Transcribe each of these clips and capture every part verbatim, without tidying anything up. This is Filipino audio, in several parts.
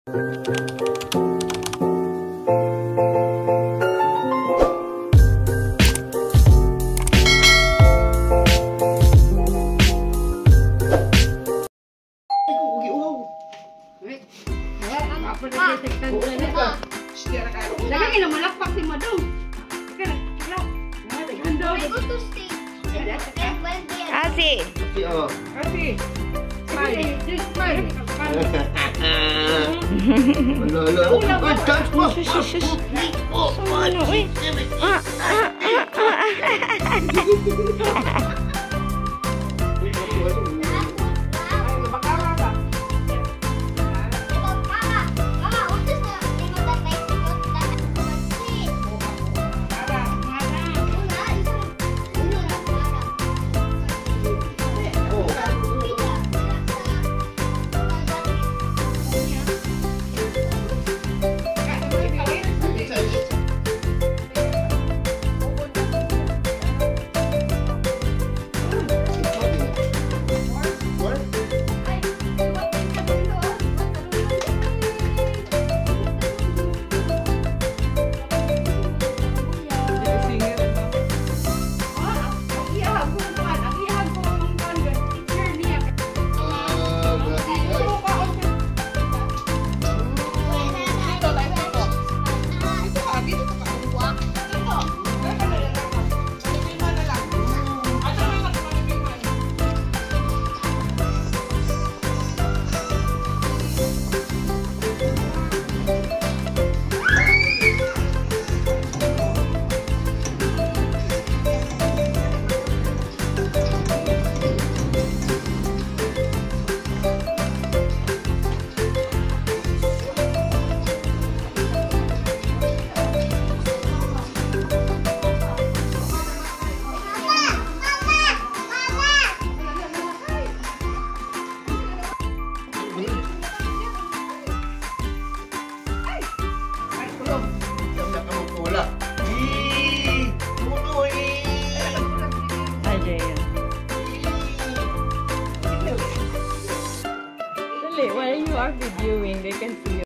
Lagi na malakpak si Madong. Asi. Kasi. Smile. Smile. Wala, wala. Ay, dance mo! Shush, shush. Ano, eh? Ah, ah, ah, ah. While you are videoing, they can see you.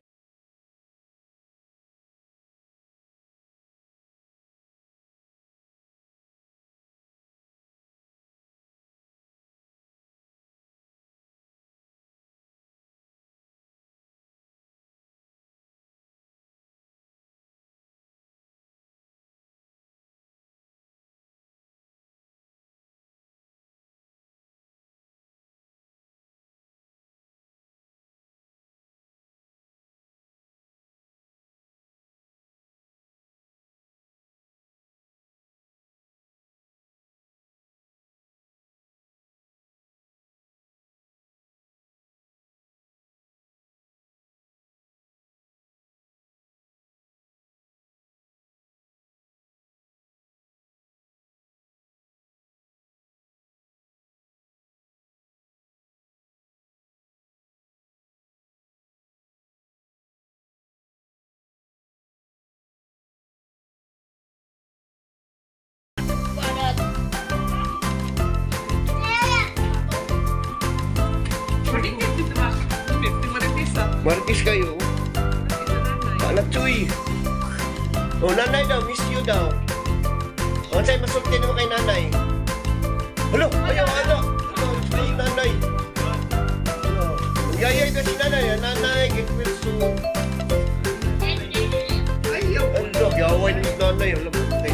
Martis kayo. Anak cuy. Oh, nanay daw, miss you daw. O, sa'yo masulti naman kay nanay. Halo, ayaw, ano? Ano, si nanay. Yayay ka si nanay, nanay, get well soon. Ayaw. Ano, yaway ni nanay.